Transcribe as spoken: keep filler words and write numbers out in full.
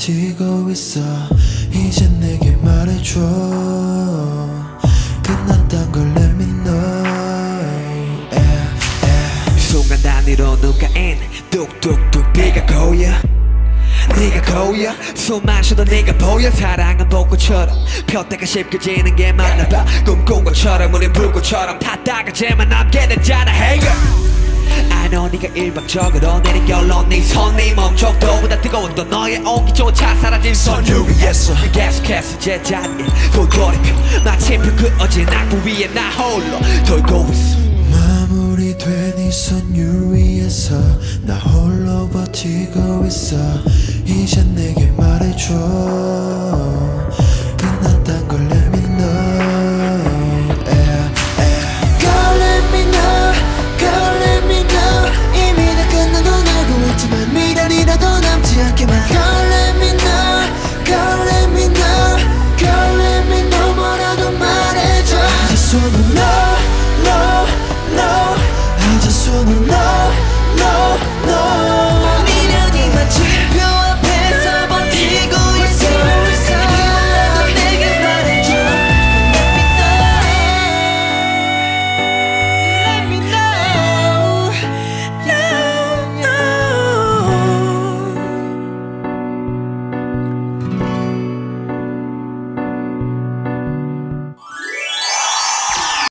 버티고 있어. 이제 내게 말해줘. 끝났단 걸 let me know. yeah, yeah. 순간 단위로 눈가엔 뚝뚝뚝 비가 고여. 네가 고여 숨 마셔도 네가 보여. 사랑은 벚꽃처럼 폈다가 쉽게 지는 게 맞나봐. 꿈꾼 것처럼 우린 불꽃처럼 탔다가 제만 남게 되잖아. Hey girl, I know 네가 일방적으로 내린 결론. 네 손이 멈춰도보다 뜨거웠던 너의 온기조차 사라진 선율 위에서 계속해서 제자리에 돌고래표 마침표 그어진 악보 위에 나 홀로 돌고 있어. 마무리된 이 선율 위에서 나 홀로 버티고 있어. 이제 내게 말해줘.